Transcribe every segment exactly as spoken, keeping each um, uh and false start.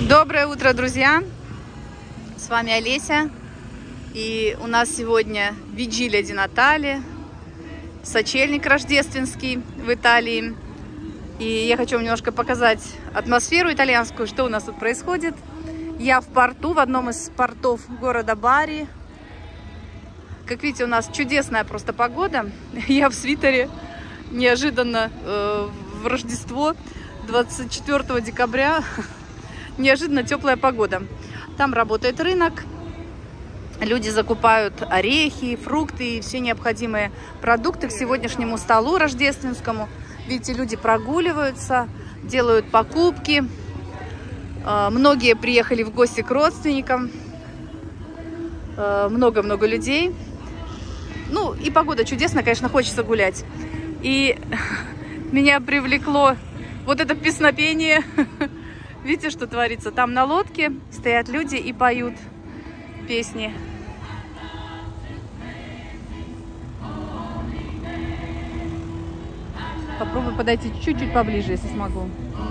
Доброе утро, друзья! С вами Олеся. И у нас сегодня Виджиля ди Натали, сочельник рождественский в Италии. И я хочу вам немножко показать атмосферу итальянскую, что у нас тут происходит. Я в порту, в одном из портов города Бари. Как видите, у нас чудесная просто погода. Я в свитере. Неожиданно э, в Рождество, двадцать четвёртого декабря, неожиданно теплая погода. Там работает рынок. Люди закупают орехи, фрукты и все необходимые продукты к сегодняшнему столу рождественскому. Видите, люди прогуливаются, делают покупки. Многие приехали в гости к родственникам. Много-много людей. Ну, и погода чудесная, конечно, хочется гулять. И меня привлекло вот это песнопение. Видите, что творится? Там на лодке стоят люди и поют песни. Попробую подойти чуть-чуть поближе, если смогу.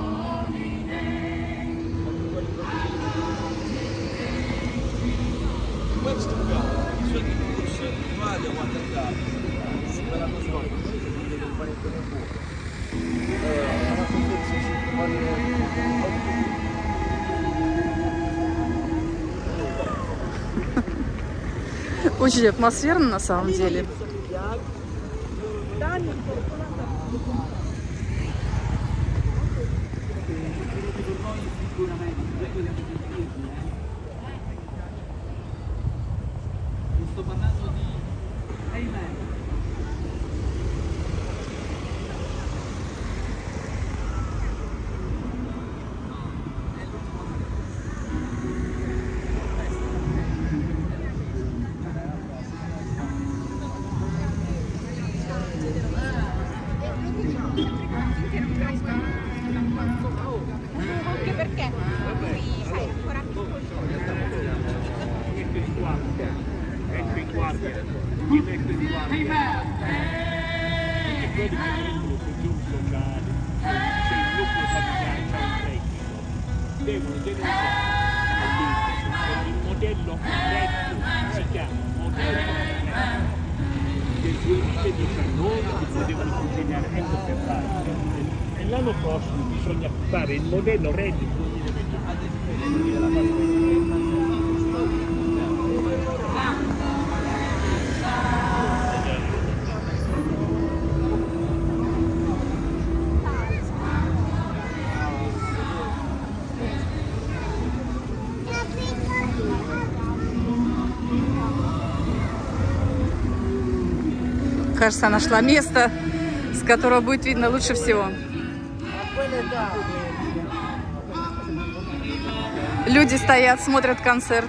Очень атмосферно на самом деле. E l'anno prossimo bisogna fare il modello reddito. Кажется, нашла место, с которого будет видно лучше всего. Люди стоят, смотрят концерт.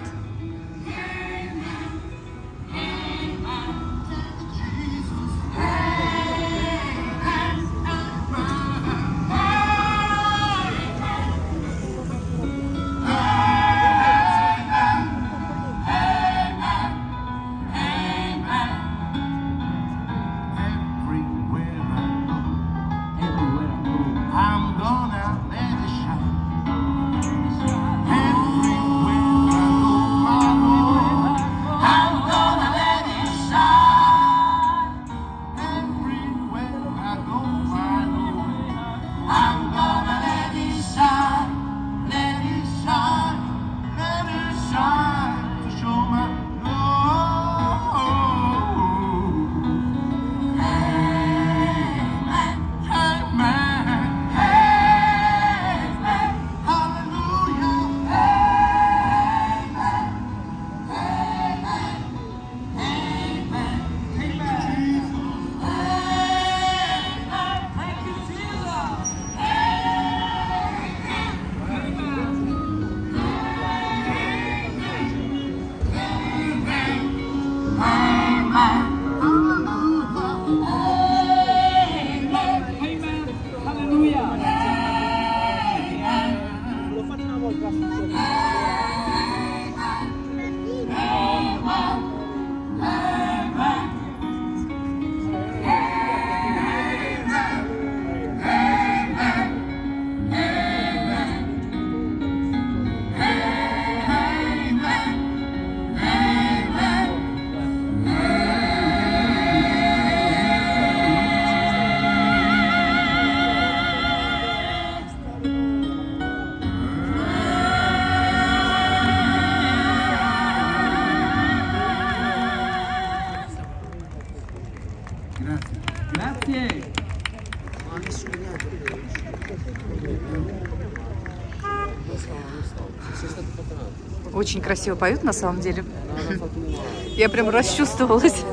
Очень красиво поют на самом деле. Я прям расчувствовалась.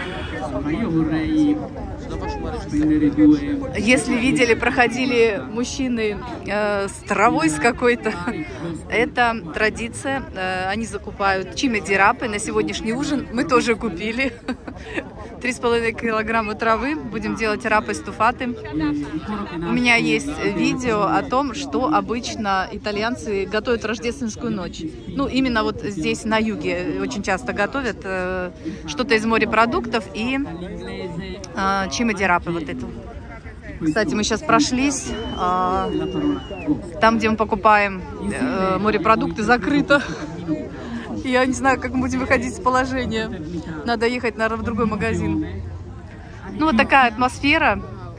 Если видели, проходили мужчины э, с травой с какой-то, это традиция. Э, они закупают чимеди-рапы на сегодняшний ужин. Мы тоже купили три с половиной килограмма травы. Будем делать рапы с туфаты. У меня есть видео о том, что обычно итальянцы готовят в рождественскую ночь. Ну, именно вот здесь на юге очень часто готовят э, что-то из морепродуктов и э, чимеди-рапы вот эту. Кстати, мы сейчас прошлись. Э, там, где мы покупаем э, морепродукты, закрыто. Я не знаю, как мы будем выходить из положения. Надо ехать, наверное, в другой магазин. Ну, вот такая атмосфера.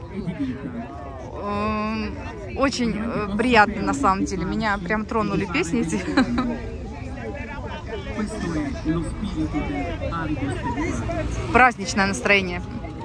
Очень приятно, на самом деле. Меня прям тронули песни эти. Праздничное настроение.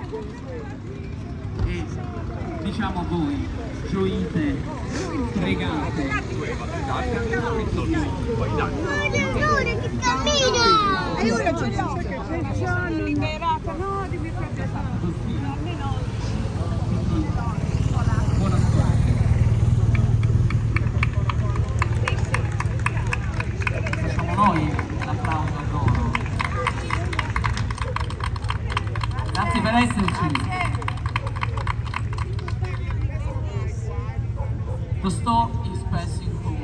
Grazie per esserci. The store is passing home.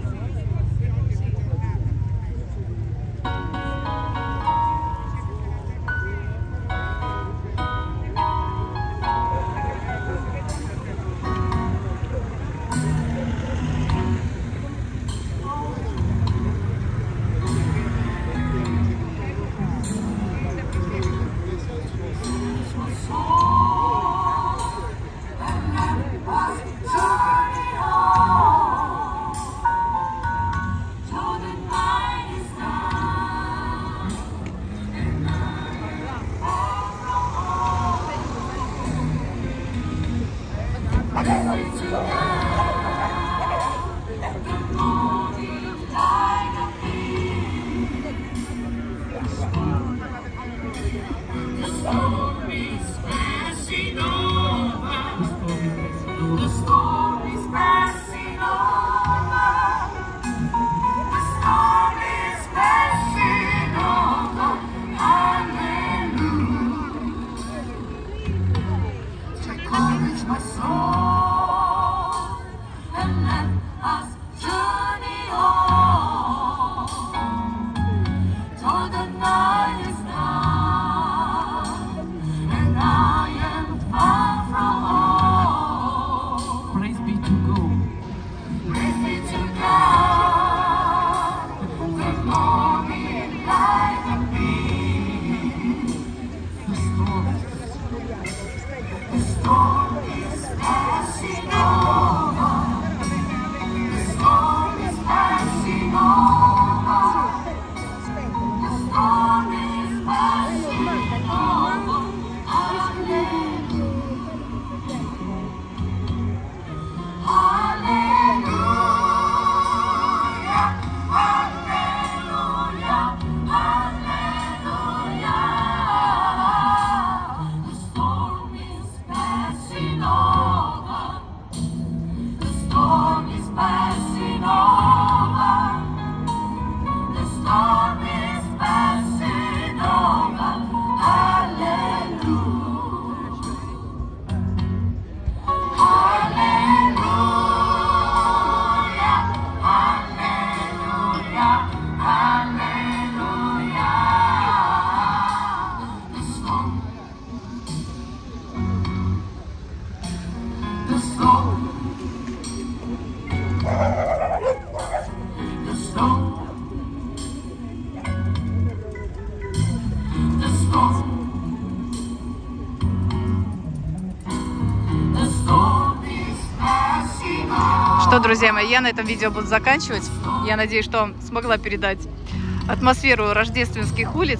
Что, друзья мои, я на этом видео буду заканчивать. Я надеюсь, что смогла передать атмосферу рождественских улиц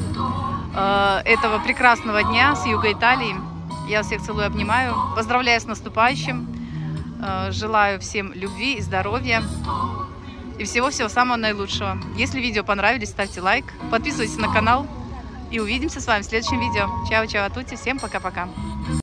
э, этого прекрасного дня с юга Италии. Я всех целую, обнимаю. Поздравляю с наступающим. Э, желаю всем любви и здоровья. И всего-всего самого наилучшего. Если видео понравились, ставьте лайк, подписывайтесь на канал. И увидимся с вами в следующем видео. Чао-чао, тути, всем пока-пока.